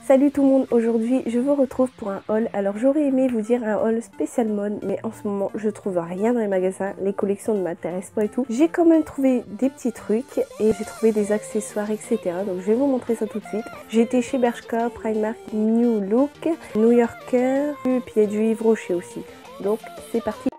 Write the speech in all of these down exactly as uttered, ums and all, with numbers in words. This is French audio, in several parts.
Salut tout le monde, aujourd'hui je vous retrouve pour un haul. Alors j'aurais aimé vous dire un haul spécial mode, mais en ce moment je trouve rien dans les magasins, les collections ne m'intéressent pas et tout. J'ai quand même trouvé des petits trucs et j'ai trouvé des accessoires et cetera. Donc je vais vous montrer ça tout de suite. J'ai été chez Bershka, Primark, New Look, New Yorker, et puis il y a du Yves Rocher aussi. Donc c'est parti.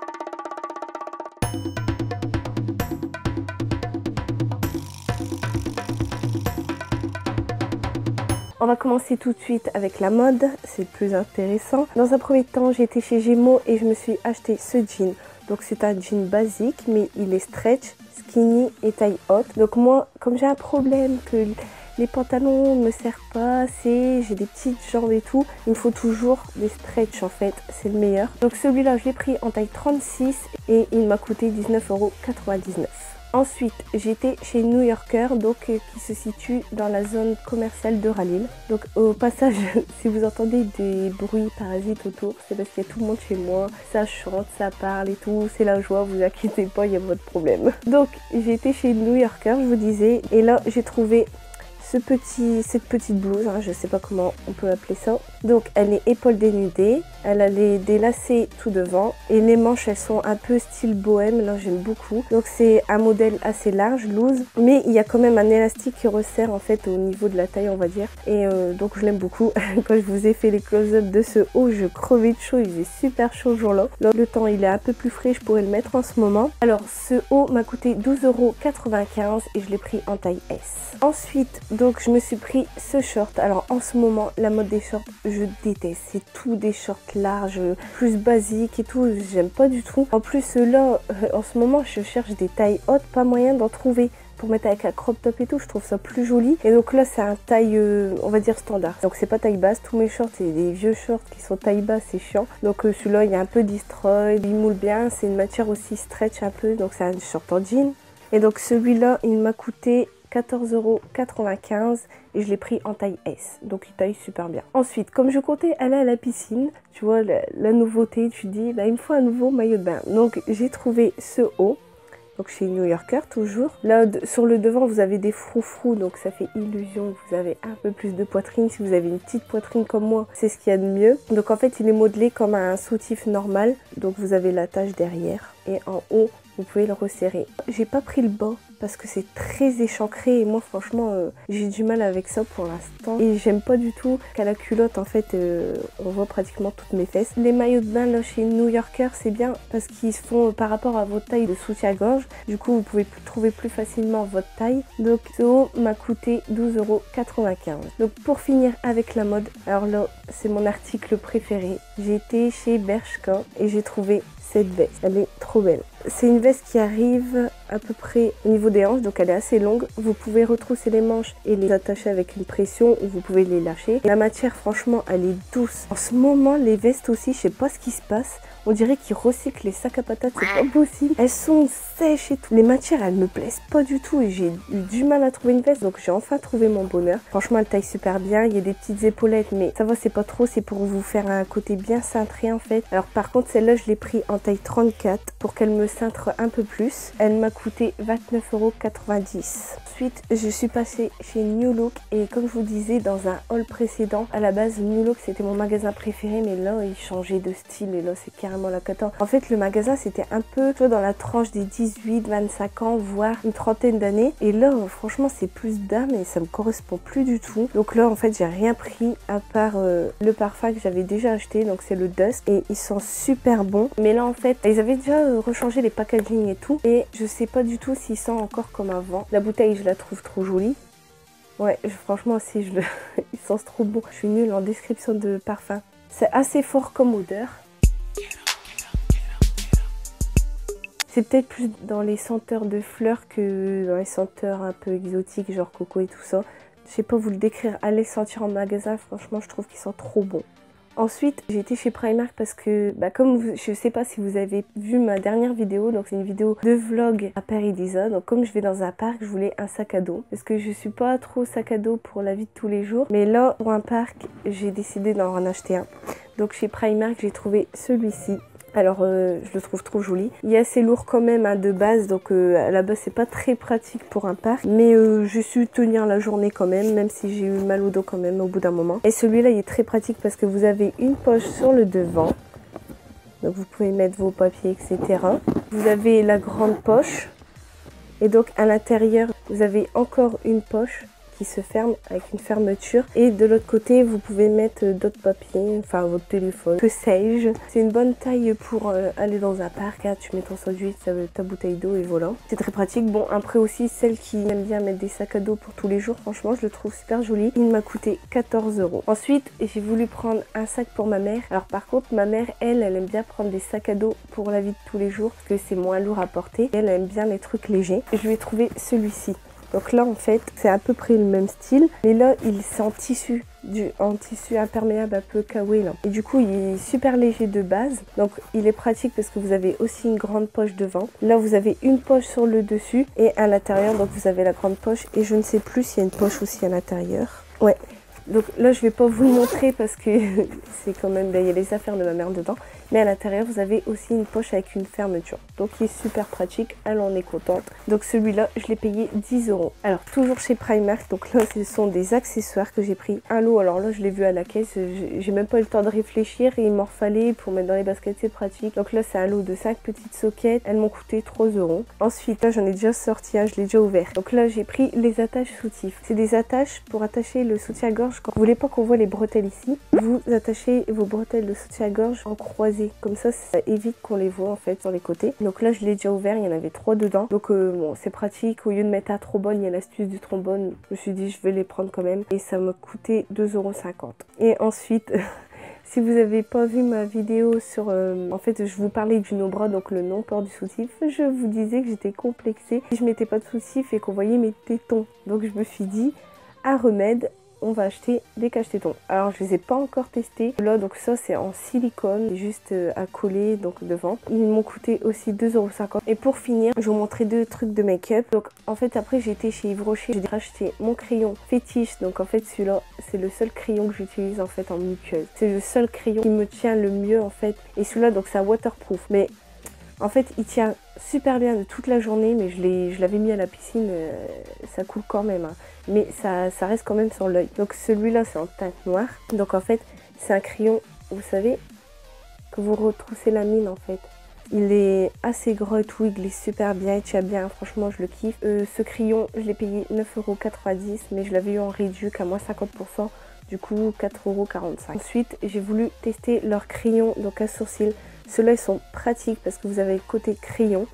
On va commencer tout de suite avec la mode, c'est le plus intéressant. Dans un premier temps, j'ai été chez Gémeaux et je me suis acheté ce jean. Donc c'est un jean basique, mais il est stretch, skinny et taille haute. Donc moi, comme j'ai un problème que les pantalons ne me servent pas assez, j'ai des petites jambes et tout, il me faut toujours des stretch en fait, c'est le meilleur. Donc celui-là, je l'ai pris en taille trente-six et il m'a coûté dix-neuf euros quatre-vingt-dix-neuf. Ensuite, j'étais chez New Yorker, donc euh, qui se situe dans la zone commerciale de Ralil. Donc au passage, si vous entendez des bruits parasites autour, c'est parce qu'il y a tout le monde chez moi. Ça chante, ça parle et tout, c'est la joie, vous inquiétez pas, il y a pas de problème. Donc j'ai été chez New Yorker, je vous disais, et là j'ai trouvé ce petit, cette petite blouse, hein, je sais pas comment on peut appeler ça. Donc elle est épaule dénudée, elle a les, des lacets tout devant et les manches elles sont un peu style bohème, là j'aime beaucoup. Donc c'est un modèle assez large, loose, mais il y a quand même un élastique qui resserre en fait au niveau de la taille on va dire. Et euh, donc je l'aime beaucoup. Quand je vous ai fait les close-up de ce haut, je crevais de chaud, il faisait super chaud ce jour-là. Là le temps il est un peu plus frais, je pourrais le mettre en ce moment. Alors ce haut m'a coûté douze euros quatre-vingt-quinze et je l'ai pris en taille S. Ensuite, donc je me suis pris ce short. Alors en ce moment la mode des shorts je déteste, c'est tout des shorts larges, plus basiques et tout, j'aime pas du tout. En plus là en ce moment je cherche des tailles hautes, pas moyen d'en trouver pour mettre avec un crop top et tout, je trouve ça plus joli. Et donc là c'est un taille euh, on va dire standard, donc c'est pas taille basse. Tous mes shorts c'est des vieux shorts qui sont taille basse, c'est chiant. Donc euh, celui-là il y a un peu destroy, il moule bien, c'est une matière aussi stretch un peu, donc c'est un short en jean. Et donc celui-là il m'a coûté quatorze euros quatre-vingt-quinze et je l'ai pris en taille S, donc il taille super bien. Ensuite, comme je comptais aller à la piscine, tu vois la, la nouveauté, tu dis bah, il me faut un nouveau maillot de bain. Donc j'ai trouvé ce haut, donc chez New Yorker toujours. Là sur le devant vous avez des froufrous, donc ça fait illusion, vous avez un peu plus de poitrine. Si vous avez une petite poitrine comme moi, c'est ce qu'il y a de mieux. Donc en fait il est modelé comme un soutif normal, donc vous avez la tache derrière et en haut vous pouvez le resserrer. J'ai pas pris le bas parce que c'est très échancré et moi franchement euh, j'ai du mal avec ça pour l'instant. Et j'aime pas du tout qu'à la culotte en fait euh, on voit pratiquement toutes mes fesses. Les maillots de bain là chez New Yorker c'est bien parce qu'ils se font euh, par rapport à votre taille de soutien-gorge. Du coup vous pouvez trouver plus facilement votre taille. Donc ce haut m'a coûté douze euros quatre-vingt-quinze. Donc pour finir avec la mode, alors là c'est mon article préféré. J'ai été chez Bershka et j'ai trouvé cette veste, elle est trop belle. C'est une veste qui arrive à peu près au niveau des hanches, donc elle est assez longue. Vous pouvez retrousser les manches et les attacher avec une pression ou vous pouvez les lâcher. La matière franchement elle est douce. En ce moment les vestes aussi, je sais pas ce qui se passe. On dirait qu'ils recyclent les sacs à patates, c'est pas possible. Elles sont sèches et tout. Les matières elles me plaisent pas du tout et j'ai eu du mal à trouver une veste, donc j'ai enfin trouvé mon bonheur. Franchement elle taille super bien, il y a des petites épaulettes mais ça va c'est pas trop, c'est pour vous faire un côté bien cintré en fait. Alors par contre celle-là je l'ai pris en taille trente-quatre pour qu'elle me cintre un peu plus. Elle m'a coûté vingt-neuf euros quatre-vingt-dix. Ensuite je suis passée chez New Look et comme je vous disais dans un haul précédent, à la base New Look c'était mon magasin préféré mais là il changeait de style et là c'est carrément la cata. En fait le magasin c'était un peu tu vois, dans la tranche des dix-huit vingt-cinq ans voire une trentaine d'années et là franchement c'est plus d'âme et ça me correspond plus du tout. Donc là en fait j'ai rien pris à part euh, le parfum que j'avais déjà acheté, donc c'est le Dusk et ils sont super bons. Mais là en fait ils avaient déjà euh, rechangé les packaging et tout et je sais pas du tout s'ils sentent encore comme avant. La bouteille je la trouve trop jolie. Ouais je, franchement aussi je le... ils sentent trop bon. Je suis nulle en description de parfum. C'est assez fort comme odeur. C'est peut-être plus dans les senteurs de fleurs que dans les senteurs un peu exotiques, genre coco et tout ça. Je sais pas vous le décrire, allez sentir en magasin, franchement je trouve qu'ils sont trop bons. Ensuite, j'ai été chez Primark parce que, bah, comme vous, je sais pas si vous avez vu ma dernière vidéo, donc c'est une vidéo de vlog à Paris-Disa. Donc comme je vais dans un parc, je voulais un sac à dos. Parce que je suis pas trop sac à dos pour la vie de tous les jours. Mais là, pour un parc, j'ai décidé d'en acheter un. Donc chez Primark, j'ai trouvé celui-ci. Alors euh, je le trouve trop joli. Il est assez lourd quand même hein, de base, donc euh, à la base c'est pas très pratique pour un parc. Mais euh, j'ai su tenir la journée quand même, même si j'ai eu mal au dos quand même au bout d'un moment. Et celui-là il est très pratique parce que vous avez une poche sur le devant. Donc vous pouvez mettre vos papiers, et cetera. Vous avez la grande poche. Et donc à l'intérieur, vous avez encore une poche qui se ferme avec une fermeture. Et de l'autre côté, vous pouvez mettre d'autres papiers, enfin votre téléphone, que sais-je. C'est une bonne taille pour euh, aller dans un parc. Hein. Tu mets ton sandwich, ta bouteille d'eau et voilà. C'est très pratique. Bon, après aussi, celle qui aime bien mettre des sacs à dos pour tous les jours, franchement, je le trouve super joli. Il m'a coûté quatorze euros. Ensuite, j'ai voulu prendre un sac pour ma mère. Alors par contre, ma mère, elle, elle aime bien prendre des sacs à dos pour la vie de tous les jours parce que c'est moins lourd à porter. Elle aime bien les trucs légers. Et je lui ai trouvé celui-ci. Donc là en fait c'est à peu près le même style, mais là il c'est en tissu, du, en tissu imperméable un peu kawaii là. Et du coup il est super léger de base, donc il est pratique parce que vous avez aussi une grande poche devant. Là vous avez une poche sur le dessus et à l'intérieur, donc vous avez la grande poche et je ne sais plus s'il y a une poche aussi à l'intérieur. Ouais. Donc là je vais pas vous le montrer parce que c'est quand même, ben, il y a les affaires de ma mère dedans. Mais à l'intérieur vous avez aussi une poche avec une fermeture. Donc il est super pratique, elle en est contente. Donc celui-là je l'ai payé dix euros. Alors toujours chez Primark, donc là ce sont des accessoires que j'ai pris un lot. Alors là je l'ai vu à la caisse, j'ai même pas eu le temps de réfléchir et il m'en fallait pour mettre dans les baskets, c'est pratique. Donc là c'est un lot de cinq petites sockets, elles m'ont coûté trois euros. Ensuite là j'en ai déjà sorti un, je l'ai déjà ouvert. Donc là j'ai pris les attaches soutifs. C'est des attaches pour attacher le soutien-gorge. Quand vous voulez pas qu'on voit les bretelles ici, vous attachez vos bretelles de soutien-gorge en croisée. Comme ça, ça évite qu'on les voit en fait sur les côtés. Donc là, je l'ai déjà ouvert, il y en avait trois dedans. Donc euh, bon, c'est pratique. Au lieu de mettre un trombone, il y a l'astuce du trombone. Je me suis dit, je vais les prendre quand même. Et ça m'a coûté deux euros cinquante. Et ensuite... Si vous n'avez pas vu ma vidéo sur... Euh, en fait, je vous parlais du no-bras, donc le non-port du soutif. Je vous disais que j'étais complexée. Si je mettais pas de soutif et qu'on voyait mes tétons. Donc je me suis dit, un remède, on va acheter des cache-tétons. Alors je les ai pas encore testés. Là donc ça c'est en silicone, c'est juste à coller donc devant. Ils m'ont coûté aussi deux euros cinquante. Et pour finir, je vais vous montrer deux trucs de make-up. Donc en fait après j'ai été chez Yves Rocher, j'ai racheté mon crayon fétiche. Donc en fait celui-là c'est le seul crayon que j'utilise en fait en muqueuse. C'est le seul crayon qui me tient le mieux en fait. Et celui-là donc c'est un waterproof. Mais en fait il tient super bien de toute la journée, mais je l'avais mis à la piscine, euh, ça coule quand même. Hein. Mais ça, ça reste quand même sur l'œil. Donc celui-là c'est en teinte noire. Donc en fait c'est un crayon, vous savez, que vous retroussez la mine en fait. Il est assez gros et tout, il est super bien, il tient bien, franchement je le kiffe. Euh, ce crayon je l'ai payé neuf euros quatre-vingt-dix, mais je l'avais eu en réduit à moins cinquante pour cent. Du coup quatre euros quarante-cinq. Ensuite j'ai voulu tester leurs crayons donc à sourcils. Ceux-là ils sont pratiques parce que vous avez le côté crayon.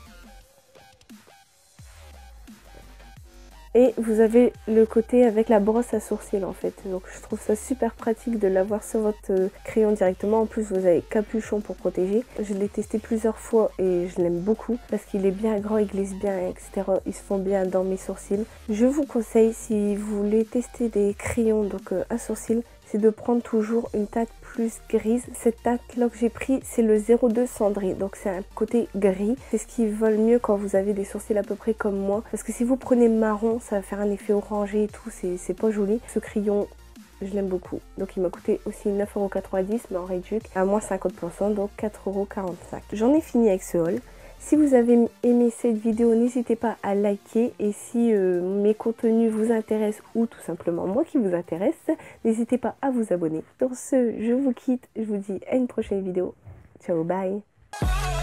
Et vous avez le côté avec la brosse à sourcils en fait. Donc je trouve ça super pratique de l'avoir sur votre crayon directement. En plus vous avez capuchon pour protéger. Je l'ai testé plusieurs fois et je l'aime beaucoup parce qu'il est bien grand, il glisse bien, et cetera. Ils se font bien dans mes sourcils. Je vous conseille, si vous voulez tester des crayons donc à sourcils, c'est de prendre toujours une teinte plus grise. Cette teinte là que j'ai pris c'est le zéro deux cendré, donc c'est un côté gris. C'est ce qui vole mieux quand vous avez des sourcils à peu près comme moi, parce que si vous prenez marron ça va faire un effet orangé et tout, c'est pas joli. Ce crayon je l'aime beaucoup, donc il m'a coûté aussi neuf euros quatre-vingt-dix mais en réduit à moins cinquante pour cent, donc quatre euros quarante-cinq. J'en ai fini avec ce haul. Si vous avez aimé cette vidéo, n'hésitez pas à liker, et si euh, mes contenus vous intéressent ou tout simplement moi qui vous intéresse, n'hésitez pas à vous abonner. Sur ce, je vous quitte, je vous dis à une prochaine vidéo. Ciao, bye.